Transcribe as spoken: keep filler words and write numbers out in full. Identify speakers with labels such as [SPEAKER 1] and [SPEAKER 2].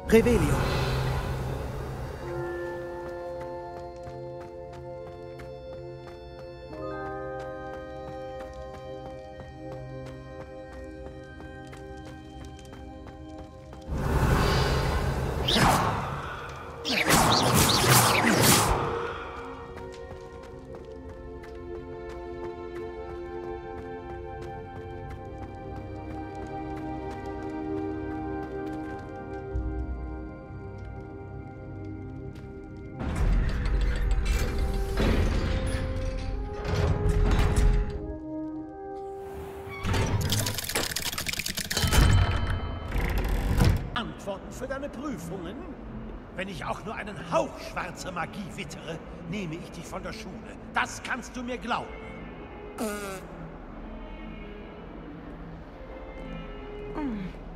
[SPEAKER 1] Revelio.
[SPEAKER 2] Antworten für deine Prüfungen? Wenn ich auch nur einen Hauch schwarzer Magie wittere, nehme ich dich von der Schule. Das kannst du mir glauben.
[SPEAKER 3] Mm.